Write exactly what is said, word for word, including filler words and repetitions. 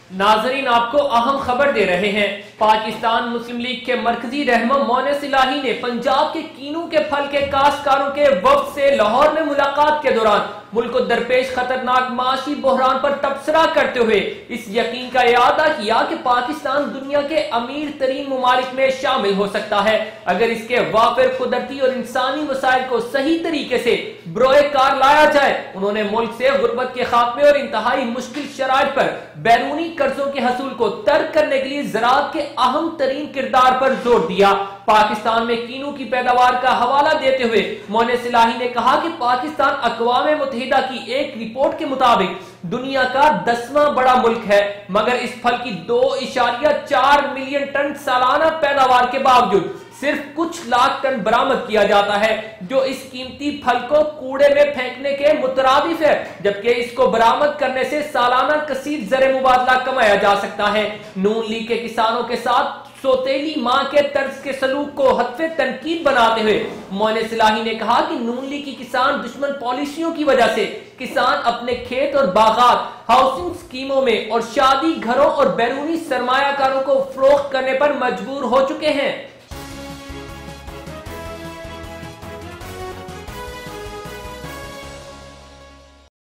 ناظرین آپ کو اہم خبر دے رہے ہیں۔ پاکستان مسلم لیگ کے مرکزی رہنما مونس الہی نے پنجاب کے کینو کے پھل کے کاشتکاروں کے وفد سے لاہور میں ملاقات کے دوران ملک کو درپیش خطرناک معاشی بحران پر تبصرہ کرتے ہوئے اس یقین کا اعادہ کیا کہ پاکستان دنیا کے امیر ترین ممالک میں شامل ہو سکتا ہے اگر اس کے وافر قدرتی اور انسانی وسائل کو صحیح طریقے سے بروئے کار لایا جائے۔ انہوں نے ملک سے غربت کے خاتمے اور انتہائی مشکل شرائط پر بیرونی قرضوں کے حصول کو ترک کرنے کے لیے زراعت کے اہم ترین کردار پر زور دیا۔ پاکستان میں کینو کی پیداوار کا حوالہ دیتے ہوئے مونس الہی نے کہا کہ پاکستان اقوام متحدہ کی ایک رپورٹ کے مطابق دنیا کا دسواں بڑا ملک ہے، مگر اس پھل کی دو اشاریہ چار ملین ٹن سالانہ پیداوار کے باوجود صرف کچھ لاکھ ٹن برآمد کیا جاتا ہے، جو اس قیمتی پھل کو کوڑے میں پھینکنے کے مترادف ہے، جبکہ اس کو برآمد کرنے سے سالانہ کثیر زر مبادلہ کمایا جا سکتا ہے۔ نون لیگ کے کسانوں کے ساتھ سوتیلی ماں کے طرز کے سلوک کو حتف تنقید بناتے ہوئے مونس الہی نے کہا کہ نون لیگ کی کسان دشمن پالیسیوں کی وجہ سے کسان اپنے کھیت اور باغات، ہاؤسنگ سکیموں میں اور شادی گھروں اور بیرونی سرمایہ کاروں کو فروخت کرنے پر مجبور ہو چکے ہیں۔